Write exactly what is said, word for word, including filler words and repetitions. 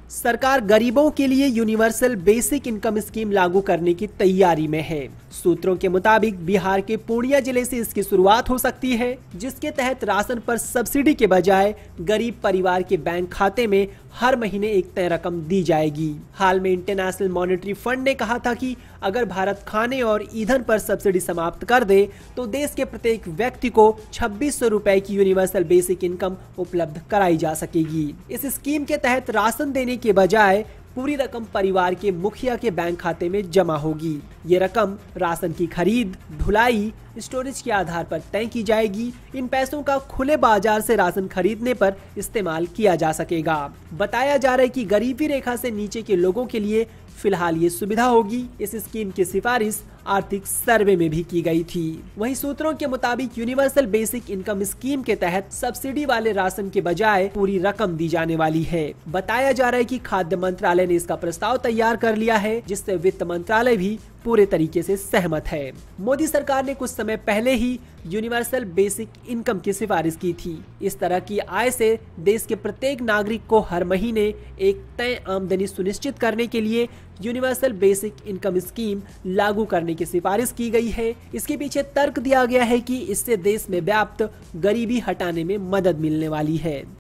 सरकार गरीबों के लिए यूनिवर्सल बेसिक इनकम स्कीम लागू करने की तैयारी में है। सूत्रों के मुताबिक बिहार के पूर्णिया जिले से इसकी शुरुआत हो सकती है, जिसके तहत राशन पर सब्सिडी के बजाय गरीब परिवार के बैंक खाते में हर महीने एक तय रकम दी जाएगी। हाल में इंटरनेशनल मॉनेटरी फंड ने कहा था कि अगर भारत खाने और ईंधन पर सब्सिडी समाप्त कर दे तो देश के प्रत्येक व्यक्ति को छब्बीस सौ रुपए की यूनिवर्सल बेसिक इनकम उपलब्ध कराई जा सकेगी। इस स्कीम के तहत राशन देने के बजाय पूरी रकम परिवार के मुखिया के बैंक खाते में जमा होगी। ये रकम राशन की खरीद, ढुलाई, स्टोरेज के आधार पर तय की जाएगी। इन पैसों का खुले बाजार से राशन खरीदने पर इस्तेमाल किया जा सकेगा। बताया जा रहा है कि गरीबी रेखा से नीचे के लोगों के लिए फिलहाल ये सुविधा होगी। इस स्कीम की सिफारिश आर्थिक सर्वे में भी की गई थी। वहीं सूत्रों के मुताबिक यूनिवर्सल बेसिक इनकम स्कीम के तहत सब्सिडी वाले राशन के बजाय पूरी रकम दी जाने वाली है। बताया जा रहा है कि खाद्य मंत्रालय ने इसका प्रस्ताव तैयार कर लिया है, जिससे वित्त मंत्रालय भी पूरे तरीके से सहमत है। मोदी सरकार ने कुछ समय पहले ही यूनिवर्सल बेसिक इनकम की सिफारिश की थी। इस तरह की आय से देश के प्रत्येक नागरिक को हर महीने एक तय आमदनी सुनिश्चित करने के लिए यूनिवर्सल बेसिक इनकम स्कीम लागू करने की सिफारिश की गई है। इसके पीछे तर्क दिया गया है कि इससे देश में व्याप्त गरीबी हटाने में मदद मिलने वाली है।